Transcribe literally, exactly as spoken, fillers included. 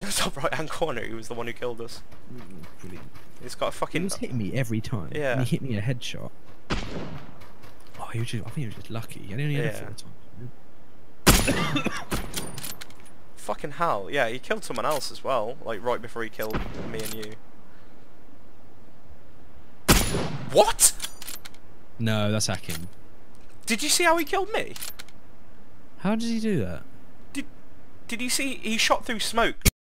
Top right hand corner, he was the one who killed us. Brilliant. He's got a fucking... He was hitting me every time. Yeah. And he hit me a headshot. Oh, he was just, I think he was just lucky. He only had Yeah. it four times. Fucking hell, yeah, he killed someone else as well, like right before he killed me and you. What? No, that's hacking. Did you see how he killed me? How did he do that? Did Did you see he shot through smoke